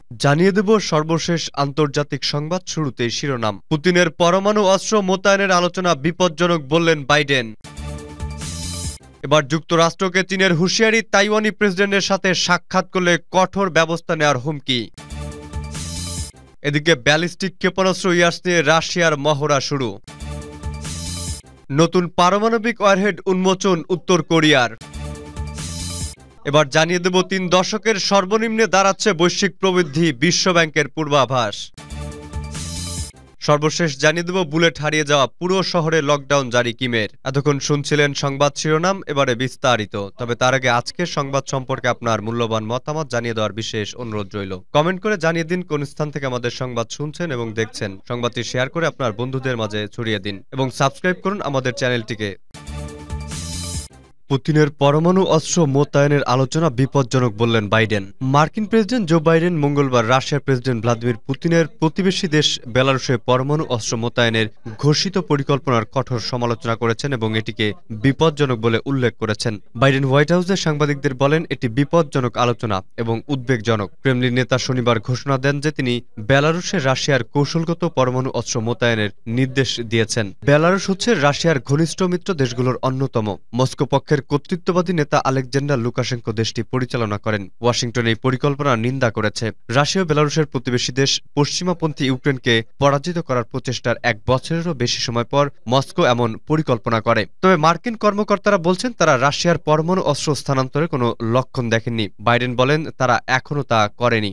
জানিয়ে দেব সর্বশেষ আন্তর্জাতিক সংবাদ। শুরুতেই শিরোনাম। পুতিনের পরমাণু অস্ত্র মোতায়েনের আলোচনা বিপজ্জনক বললেন বাইডেন। এবার যুক্তরাষ্ট্রকে চীনের হুঁশিয়ারি, তাইওয়ানি প্রেসিডেন্টের সাথে সাক্ষাৎ করলে কঠোর ব্যবস্থা নেওয়ার হুমকি। এদিকে ব্যালিস্টিক ক্ষেপণাস্ত্র ইয়াস নিয়ে রাশিয়ার মহড়া শুরু। নতুন পারমাণবিক ওয়ারহেড উন্মোচন উত্তর কোরিয়ার। এবার জানিয়ে দেব ৩ দশকের সর্বনিম্নে দাঁড়াচ্ছে বৈশ্বিক প্রবৃদ্ধি, বিশ্বব্যাংকের পূর্বাভাস। সর্বশেষ জানিয়ে দেব বুলেট হারিয়ে যাওয়া পুরো শহরে লকডাউন জারি কিমের। এতক্ষণ শুনছিলেন সংবাদ শিরোনাম, এবারে বিস্তারিত। তবে তার আগে আজকের সংবাদ সম্পর্কে আপনার মূল্যবান মতামত জানিয়ে দেওয়ার বিশেষ অনুরোধ রইল। কমেন্ট করে জানিয়ে দিন কোন স্থান থেকে আমাদের সংবাদ শুনছেন এবং দেখছেন। সংবাদটি শেয়ার করে আপনার বন্ধুদের মাঝে ছড়িয়ে দিন এবং সাবস্ক্রাইব করুন আমাদের চ্যানেলটিকে। পুতিনের পরমাণু অস্ত্র মোতায়েনের আলোচনা বিপজ্জনক বললেন বাইডেন। মার্কিন প্রেসিডেন্ট জো বাইডেন মঙ্গলবার রাশিয়ার প্রেসিডেন্ট ভ্লাদিমির পুতিনের প্রতিবেশী দেশ বেলারুশে পরমাণু অস্ত্র মোতায়েনের ঘোষিত পরিকল্পনার কঠোর সমালোচনা করেছেন এবং এটিকে বিপজ্জনক বলে উল্লেখ করেছেন। বাইডেন হোয়াইট হাউসে সাংবাদিকদের বলেন, এটি বিপজ্জনক আলোচনা এবং উদ্বেগজনক। ক্রেমলিন নেতা শনিবার ঘোষণা দেন যে তিনি বেলারুশে রাশিয়ার কৌশলগত পরমাণু অস্ত্র মোতায়েনের নির্দেশ দিয়েছেন। বেলারুশ হচ্ছে রাশিয়ার ঘনিষ্ঠ মিত্র দেশগুলোর অন্যতম। মস্কো পক্ষের কর্তৃত্ববাদী নেতা আলেকজান্ডার লুকাশেঙ্কো দেশটি পরিচালনা করেন। ওয়াশিংটন এই পরিকল্পনার নিন্দা করেছে। রাশিয়া ও বেলারুশের প্রতিবেশী দেশ পশ্চিমাপন্থী ইউক্রেনকে পরাজিত করার প্রচেষ্টার 1 বছরেরও বেশি সময় পর মস্কো এমন পরিকল্পনা করে। তবে মার্কিন কর্মকর্তারা বলছেন তারা রাশিয়ার পরমাণু অস্ত্র স্থানান্তরের কোনো লক্ষণ দেখেননি। বাইডেন বলেন তারা এখনও তা করেনি।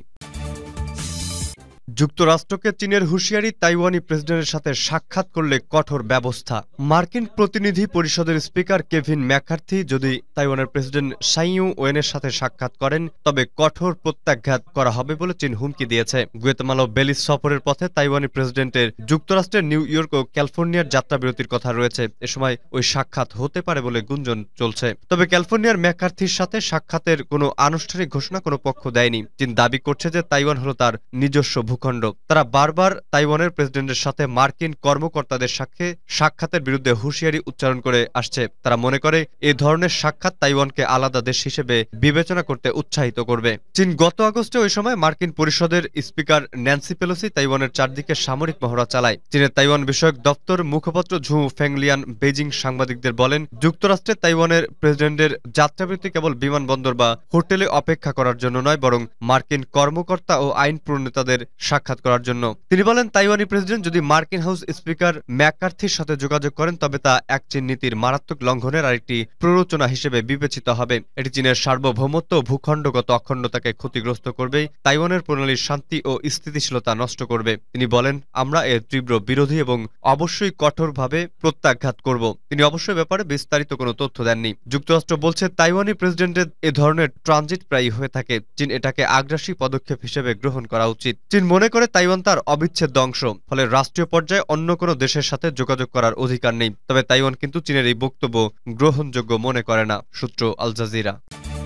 যুক্তরাষ্ট্রকে চীনের হুঁশিয়ারি, তাইওয়ানি প্রেসিডেন্টের সাথে সাক্ষাৎ করলে কঠোর ব্যবস্থা। মার্কিন প্রতিনিধি পরিষদের স্পিকার কেভিন ম্যাকার্থি যদি তাইওয়ানের প্রেসিডেন্ট সাই ইং-ওয়েনের সাথে সাক্ষাৎ করেন তবে কঠোর প্রত্যাঘাত করা হবে বলে চীন হুমকি দিয়েছে। গুয়েতেমালা ও বেলিজ সফরের পথে তাইওয়ানি প্রেসিডেন্টের যুক্তরাষ্ট্রের নিউ ইয়র্ক ও ক্যালিফোর্নিয়ার যাত্রাবিরতির কথা রয়েছে। এ সময় ওই সাক্ষাৎ হতে পারে বলে গুঞ্জন চলছে। তবে ক্যালিফোর্নিয়ার ম্যাকার্থির সাথে সাক্ষাতের কোনো আনুষ্ঠানিক ঘোষণা কোনো পক্ষ দেয়নি। চীন দাবি করছে যে তাইওয়ান হল তার নিজস্ব ভূখণ্ড। তারা বারবার তাইওয়ানের প্রেসিডেন্টের সাথে মার্কিন কর্মকর্তাদের সাক্ষাতের বিরুদ্ধে হুঁশিয়ারি উচ্চারণ করে আসছে। তারা মনে করে এই ধরনের সাক্ষাৎ তাইওয়ানকে আলাদা দেশ হিসেবে বিবেচনা করতে উৎসাহিত করবে। চীন গত আগস্টে ওই সময় মার্কিন পরিষদের স্পিকার ন্যান্সি পেলোসি তাইওয়ানের চারদিকে সামরিক মহড়া চালায়। চীনের তাইওয়ান বিষয়ক দপ্তর মুখপাত্র ঝু ফেংলিয়ান বেজিং সাংবাদিকদের বলেন, যুক্তরাষ্ট্রে তাইওয়ানের প্রেসিডেন্টের যাত্রাবিরতি কেবল বিমানবন্দর বা হোটেলে অপেক্ষা করার জন্য নয়, বরং মার্কিন কর্মকর্তা ও আইন প্রণেতাদের সাক্ষাৎ করার জন্য। তিনি বলেন, তাইওয়ানি প্রেসিডেন্ট যদি মার্কিন হাউস স্পিকার ম্যাকার্থির সাথে যোগাযোগ করেন তবে তা এক চীন নীতির মারাত্মক লঙ্ঘনের আরেকটি প্ররোচনা হিসেবে বিবেচিত হবে। এটি চীনের সার্বভৌমত্ব ও ভূখণ্ডগত অখণ্ডতাকে ক্ষতিগ্রস্ত করবে, তাইওয়ানের প্রণালীর শান্তি ও স্থিতিশীলতা নষ্ট করবে। তিনি বলেন, আমরা এর তীব্র বিরোধী এবং অবশ্যই কঠোরভাবে প্রত্যাঘাত করব। তিনি অবশ্যই ব্যাপারে বিস্তারিত কোনো তথ্য দেননি। যুক্তরাষ্ট্র বলছে, তাইওয়ানি প্রেসিডেন্টের এ ধরনের ট্রানজিট প্রায়ই হয়ে থাকে। চীন এটাকে আগ্রাসী পদক্ষেপ হিসেবে গ্রহণ করা উচিত। চীন মনে করে তাইওয়ান তার অবিচ্ছেদ্য অংশ, ফলে রাষ্ট্রীয় পর্যায়ে অন্য কোনো দেশের সাথে যোগাযোগ করার অধিকার নেই। তবে তাইওয়ান কিন্তু চীনের এই বক্তব্য গ্রহণযোগ্য মনে করে না। সূত্র আল জাজিরা।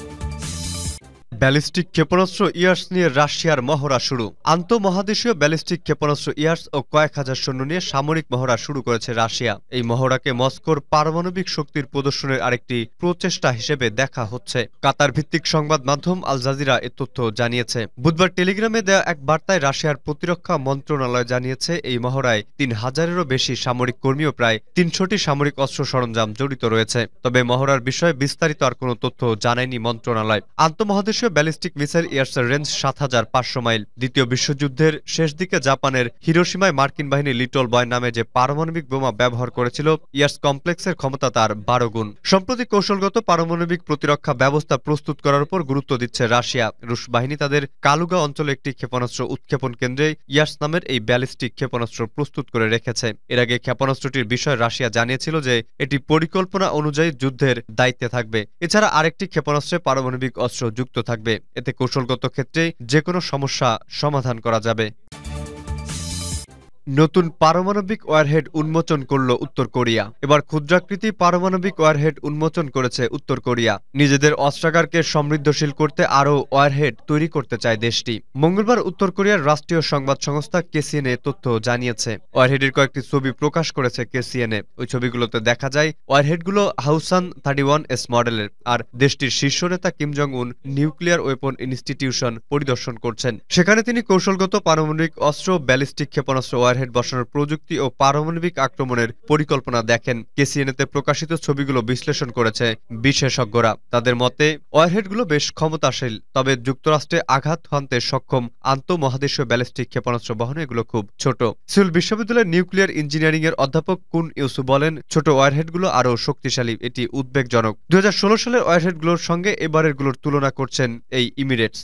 ব্যালিস্টিক ক্ষেপণাস্ত্র ইয়াস নিয়ে রাশিয়ার মহড়া শুরু। আন্তঃমহাদেশীয় ব্যালিস্টিক ক্ষেপণাস্ত্র ইয়াস ও কয়েক হাজার সৈন্য নিয়ে সামরিক মহড়া শুরু করেছে রাশিয়া। এই মহড়াকে মস্কোর পারমাণবিক শক্তির প্রদর্শনের আরেকটি প্রচেষ্টা হিসেবে দেখা হচ্ছে। কাতার ভিত্তিক সংবাদ মাধ্যম আল জাজিরা এ তথ্য জানিয়েছে। বুধবার টেলিগ্রামে দেয়া এক বার্তায় রাশিয়ার প্রতিরক্ষা মন্ত্রণালয় জানিয়েছে, এই মহড়ায় ৩,০০০-এরও বেশি সামরিক কর্মী ও প্রায় ৩০০টি সামরিক অস্ত্র সরঞ্জাম জড়িত রয়েছে। তবে মহড়ার বিষয়ে বিস্তারিত আর কোনো তথ্য জানায়নি মন্ত্রণালয়। আন্তঃমহাদেশীয় ব্যালিস্টিক মিসাইল ইয়াসের রেঞ্জ ৭৫০০ মাইল। দ্বিতীয় বিশ্বযুদ্ধের শেষ দিকে জাপানের হিরোশিমায় মার্কিন বাহিনী লিটল বয় নামে যে পারমাণবিক বোমা ব্যবহার করেছিল, ইয়াস কমপ্লেক্সের ক্ষমতা তার ১২ গুণ। সম্প্রতি কৌশলগত পারমাণবিক প্রতিরক্ষা ব্যবস্থা প্রস্তুত করার উপর গুরুত্ব দিচ্ছে রাশিয়া। রুশ বাহিনী তাদের কালুগা অঞ্চলে একটি ক্ষেপণাস্ত্র উৎক্ষেপণ কেন্দ্রে ইয়াস নামের এই ব্যালিস্টিক ক্ষেপণাস্ত্র প্রস্তুত করে রেখেছে। এর আগে ক্ষেপণাস্ত্রটির বিষয়ে রাশিয়া জানিয়েছিল যে এটি পরিকল্পনা অনুযায়ী যুদ্ধের দায়িত্বে থাকবে। এছাড়া আরেকটি ক্ষেপণাস্ত্রে পারমাণবিক অস্ত্র যুক্ত থাকবে। এতে কৌশলগত ক্ষেত্রে যে কোনো সমস্যা সমাধান করা যাবে। নতুন পারমাণবিক ওয়ারহেড উন্মোচন করল উত্তর কোরিয়া। এবার ক্ষুদ্রাকৃতি পারমাণবিক ওয়ারহেড উন্মোচন করেছে উত্তর কোরিয়া। নিজেদের অস্ত্রাগারকে সমৃদ্ধশীল করতে আরও ওয়ারহেড তৈরি করতে চায় দেশটি। মঙ্গলবার উত্তর কোরিয়ার রাষ্ট্রীয় সংবাদ সংস্থা কেসিএনএ তথ্য জানিয়েছে। ওয়ারহেডের কয়েকটি ছবি প্রকাশ করেছে কেসিএনএ। ওই ছবিগুলোতে দেখা যায় ওয়ারহেডগুলো হাউসান 31S মডেলের। আর দেশটির শীর্ষ নেতা কিম জং উন নিউক্লিয়ার ওয়েপন ইনস্টিটিউশন পরিদর্শন করছেন। সেখানে তিনি কৌশলগত পারমাণবিক অস্ত্র, ব্যালিস্টিক ক্ষেপণাস্ত্র ওয়ারহেড বসানোর প্রযুক্তি ও পারমাণবিক আক্রমণের পরিকল্পনা দেখেন। কেসিএনএতে প্রকাশিত ছবিগুলো বিশ্লেষণ করেছে বিশেষজ্ঞরা। তাদের মতে ওয়ারহেডগুলো বেশ ক্ষমতাশীল, তবে যুক্তরাষ্ট্রে আঘাত হানতে সক্ষম আন্তঃমহাদেশীয় ব্যালিস্টিক ক্ষেপণাস্ত্র বহনে এগুলো খুব ছোট। সিউল বিশ্ববিদ্যালয়ের নিউক্লিয়ার ইঞ্জিনিয়ারিং এর অধ্যাপক কুন ইউসু বলেন, ছোট ওয়ারহেডগুলো আরও শক্তিশালী, এটি উদ্বেগজনক। 2016 সালের ওয়ারহেডগুলোর সঙ্গে এবারেরগুলোর তুলনা করছেন এই ইমিরেটস।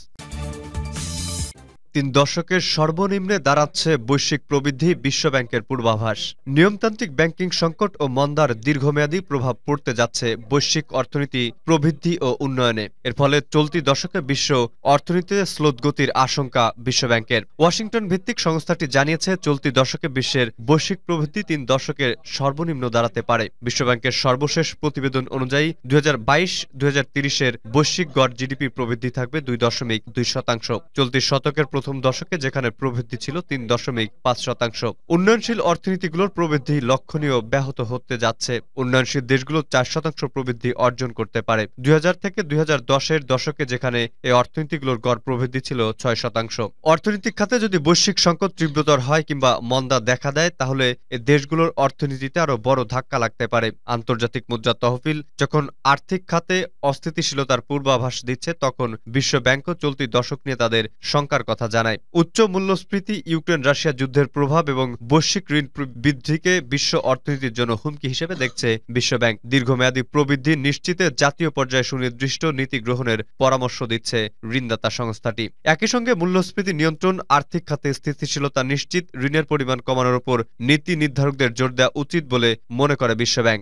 3 দশকের সর্বনিম্নে দাঁড়াচ্ছে বৈশ্বিক প্রবৃদ্ধি, বিশ্বব্যাংকের পূর্বাভাস। নিয়মতান্ত্রিক ব্যাংকিং সংকট ও মন্দার দীর্ঘমেয়াদী প্রভাব পড়তে যাচ্ছে বৈশ্বিক অর্থনীতি, প্রবৃদ্ধি ও উন্নয়নে। এর ফলে চলতি দশকে বিশ্ব অর্থনীতিতে স্লোত গতির আশঙ্কা বিশ্বব্যাংকের। ওয়াশিংটন ভিত্তিক সংস্থাটি জানিয়েছে, চলতি দশকে বিশ্বের বৈশ্বিক প্রবৃদ্ধি 3 দশকের সর্বনিম্ন দাঁড়াতে পারে। বিশ্বব্যাংকের সর্বশেষ প্রতিবেদন অনুযায়ী 2022-2030-এর বৈশ্বিক গড় জিডিপি প্রবৃদ্ধি থাকবে 2.2%। চলতি শতকের প্রথম দশকে যেখানে প্রবৃদ্ধি ছিল 3.5%। উন্নয়নশীল অর্থনীতিগুলোর প্রবৃদ্ধি লক্ষণীয় ব্যাহত হতে যাচ্ছে। উন্নয়নশীল দেশগুলো 4% প্রবৃদ্ধি অর্জন করতে পারে। 2000 থেকে 2010-এর দশকে যেখানে এই অর্থনীতিগুলোর গড় প্রবৃদ্ধি ছিল 6%। অর্থনৈতিক খাতে যদি বৈশ্বিক সংকট তীব্রতর হয় কিংবা মন্দা দেখা দেয়, তাহলে এই দেশগুলোর অর্থনীতিতে আরো বড় ধাক্কা লাগতে পারে। আন্তর্জাতিক মুদ্রা তহবিল যখন আর্থিক খাতে অস্থিতিশীলতার পূর্বাভাস দিচ্ছে, তখন বিশ্ব ব্যাংকও চলতি দশক নিয়ে তাদের শঙ্কার কথা জানায়। উচ্চ মূল্যস্ফীতি, ইউক্রেন রাশিয়া যুদ্ধের প্রভাব এবং বৈশ্বিক ঋণ বৃদ্ধিকে বিশ্ব অর্থনীতির জন্য হুমকি হিসেবে দেখছে বিশ্বব্যাংক। দীর্ঘমেয়াদী প্রবৃদ্ধি নিশ্চিতে জাতীয় পর্যায়ে সুনির্দিষ্ট নীতি গ্রহণের পরামর্শ দিচ্ছে ঋণদাতা সংস্থাটি। একই সঙ্গে মূল্যস্ফীতি নিয়ন্ত্রণ, আর্থিক খাতে স্থিতিশীলতা নিশ্চিত, ঋণের পরিমাণ কমানোর উপর নীতি নির্ধারকদের জোর দেওয়া উচিত বলে মনে করে বিশ্বব্যাংক।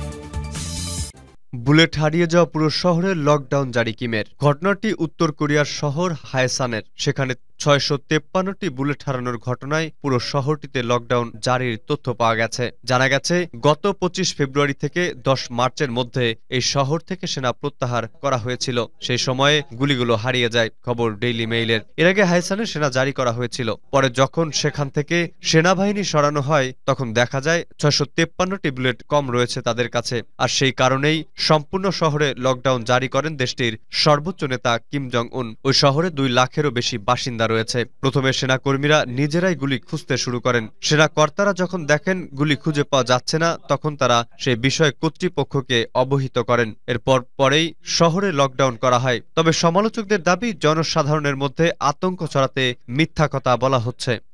বুলেট হারিয়ে যাওয়া পুরো শহরে লকডাউন জারি কিমের। ঘটনাটি উত্তর কোরিয়ার শহর হায়সানের। সেখানে 653টি বুলেট হারানোর ঘটনায় পুরো শহরটিতে লকডাউন জারির তথ্য পাওয়া গেছে। জানা গেছে, গত 25 ফেব্রুয়ারি থেকে 10 মার্চের মধ্যে এই শহর থেকে সেনা প্রত্যাহার করা হয়েছিল। সেই সময়ে গুলিগুলো হারিয়ে যায়। খবর ডেইলি মেইলের। এর আগে হায়সানে সেনা জারি করা হয়েছিল। পরে যখন সেখান থেকে সেনাবাহিনী সরানো হয়, তখন দেখা যায় 653টি বুলেট কম রয়েছে তাদের কাছে। আর সেই কারণেই সম্পূর্ণ শহরে লকডাউন জারি করেন দেশটির সর্বোচ্চ নেতা কিম জং উন। ওই শহরে 2 লাখেরও বেশি বাসিন্দা রয়েছে। প্রথমে সেনাকর্মীরা নিজেরাই গুলি খুঁজতে শুরু করেন। সেনা কর্তারা যখন দেখেন গুলি খুঁজে পাওয়া যাচ্ছে না, তখন তারা সেই বিষয়ে কর্তৃপক্ষকে অবহিত করেন। এরপর পরেই শহরে লকডাউন করা হয়। তবে সমালোচকদের দাবি, জনসাধারণের মধ্যে আতঙ্ক ছড়াতে মিথ্যা কথা বলা হচ্ছে।